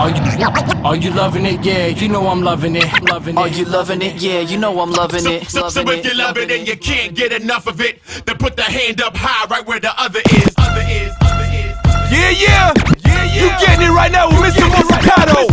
Are you loving it? Yeah, you know I'm loving it. Are you loving it? Yeah, you know I'm loving it. So if you're loving it and you can't get enough of it, then put the hand up high right where the other is. Yeah. You getting it right now with Mr. Morficato.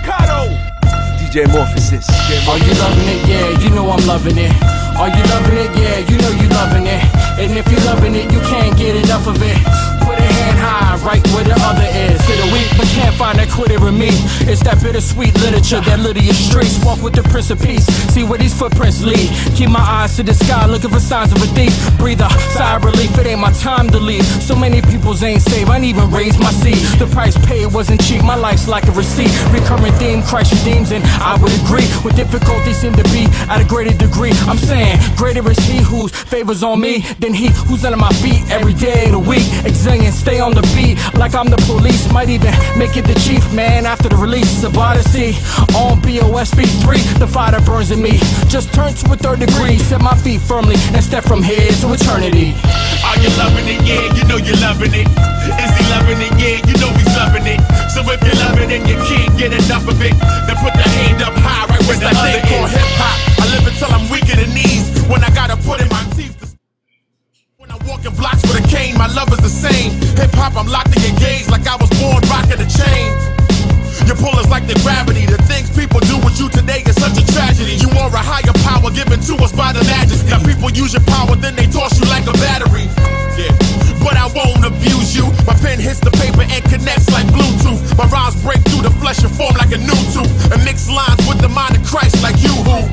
DJ Morphosis. Are you loving it? Yeah, you know I'm loving it. Are you loving it? Yeah, you know you loving it. And if you're loving it, you can't get enough of it. Put a hand high right where the other is. To the weak, but can't find that quitter in me. It's that bittersweet literature that lit your streets. Walk with the Prince of Peace, see where these footprints lead. Keep my eyes to the sky, looking for signs of a thief. Breathe a sigh of relief, it ain't my time to leave. So many people's ain't safe, I ain't even raised my seed. The price paid wasn't cheap, my life's like a receipt. Recurring theme, Christ redeems, and I would agree. With difficulty seem to be at a greater degree. I'm saying, greater is he whose favors on me than he who's under my feet every day of the week. Exilian, stay on the beat like I'm the police. Might even make it the chief, man, after the release of Odyssey. On BOS V3, the fire that burns in me just turned to a 3rd degree. Set my feet firmly and step from here to eternity. Are you loving it? Yeah, you know you're loving it. Is he loving it? Yeah, you know he's loving it. So if you're loving it and you can't get enough of it, then put the hand up high right where the other is. Called hip-hop. I live until I'm weak in the knees. When I gotta put in my teeth. When I'm walking blocks with a cane, my love is the same. Hip-hop, I'm locked in your gaze like I was born rocking a chain. Your pull is like the gravity. The things people do with you today is such a tragedy. You are a higher power given to us by the majesty. Now people use your power, then they toss you like a battery. Yeah, but I won't abuse you. My pen hits the paper and connects like Bluetooth. My rhymes break through the flesh and form like a new tooth, and mix lines with the mind of Christ like you who.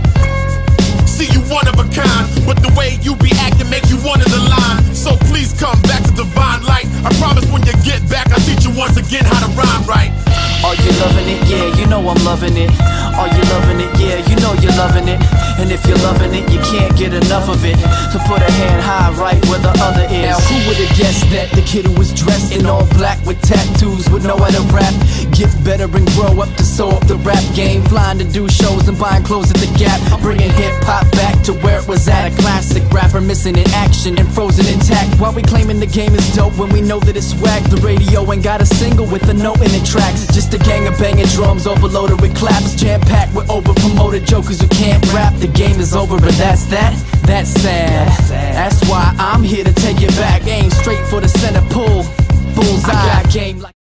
See you one of a kind, but the way you be acting make you one of the line. So please come back to divine light. I promise when you get back, I'll teach you once again how to rhyme right. Are you loving it? Yeah, you know I'm loving it. Are you loving it? Yeah, you know you're loving it. And if you're loving it, you can't get enough of it. So put a hand high right where the other is. Now who would've guessed that the kid who was dressed in all black with tattoos would know how to rap, get better and grow up to sew up the rap game, flying to do shows and buying clothes at the Gap, bringing hip-hop back to where it was at. A classic rapper missing in action and frozen intact, while we claiming the game is dope when we know that it's whack. The radio ain't got a single with a note in the tracks, just a gang of banging drums overloaded with claps, jam-packed with over-promoted jokers who can't rap. The game is over, but that's sad. That's why I'm here to take it back. Aim straight for the center, pull bullseye. I got game like